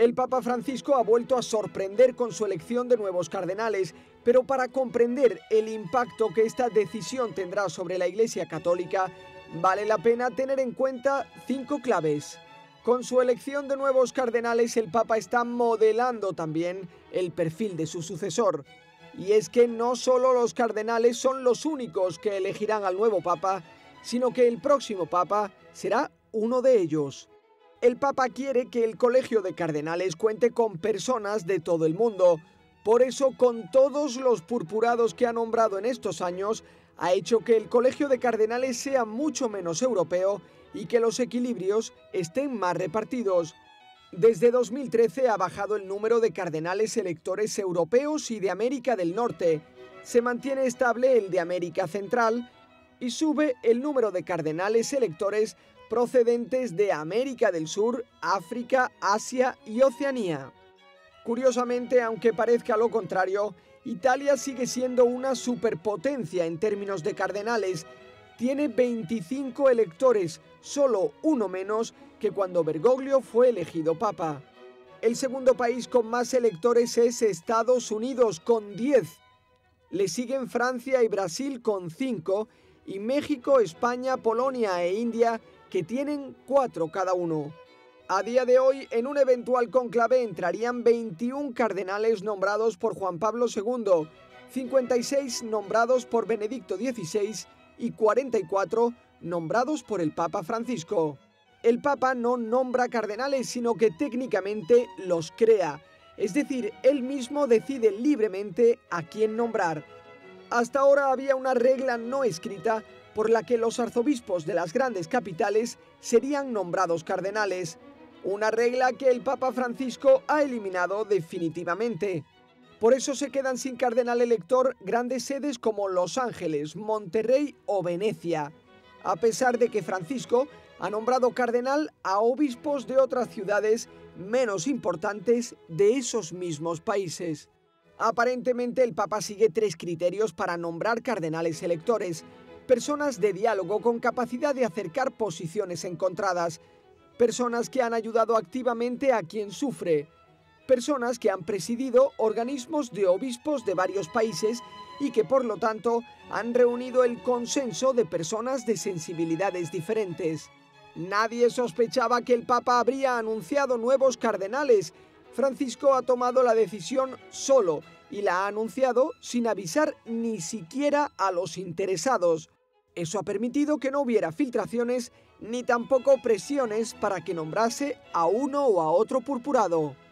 El Papa Francisco ha vuelto a sorprender con su elección de nuevos cardenales, pero para comprender el impacto que esta decisión tendrá sobre la Iglesia Católica, vale la pena tener en cuenta 5 claves. Con su elección de nuevos cardenales, el Papa está modelando también el perfil de su sucesor. Y es que no solo los cardenales son los únicos que elegirán al nuevo Papa, sino que el próximo Papa será uno de ellos. El Papa quiere que el Colegio de Cardenales cuente con personas de todo el mundo. Por eso, con todos los purpurados que ha nombrado en estos años, ha hecho que el Colegio de Cardenales sea mucho menos europeo y que los equilibrios estén más repartidos. Desde 2013 ha bajado el número de cardenales electores europeos y de América del Norte. Se mantiene estable el de América Central y sube el número de cardenales electores procedentes de América del Sur, África, Asia y Oceanía. Curiosamente, aunque parezca lo contrario, Italia sigue siendo una superpotencia en términos de cardenales. Tiene 25 electores, solo uno menos que cuando Bergoglio fue elegido papa. El segundo país con más electores es Estados Unidos, con 10. Le siguen Francia y Brasil con 5, y México, España, Polonia e India, que tienen 4 cada uno. A día de hoy, en un eventual conclave entrarían 21 cardenales nombrados por Juan Pablo II, 56 nombrados por Benedicto XVI y 44 nombrados por el Papa Francisco. El Papa no nombra cardenales, sino que técnicamente los crea, es decir, él mismo decide libremente a quién nombrar. Hasta ahora había una regla no escrita por la que los arzobispos de las grandes capitales serían nombrados cardenales, una regla que el Papa Francisco ha eliminado definitivamente. Por eso se quedan sin cardenal elector grandes sedes como Los Ángeles, Monterrey o Venecia, a pesar de que Francisco ha nombrado cardenal a obispos de otras ciudades menos importantes de esos mismos países. Aparentemente el Papa sigue 3 criterios para nombrar cardenales electores: personas de diálogo con capacidad de acercar posiciones encontradas, personas que han ayudado activamente a quien sufre, personas que han presidido organismos de obispos de varios países y que por lo tanto han reunido el consenso de personas de sensibilidades diferentes. Nadie sospechaba que el Papa habría anunciado nuevos cardenales. Francisco ha tomado la decisión solo y la ha anunciado sin avisar ni siquiera a los interesados. Eso ha permitido que no hubiera filtraciones ni tampoco presiones para que nombrase a uno o a otro purpurado.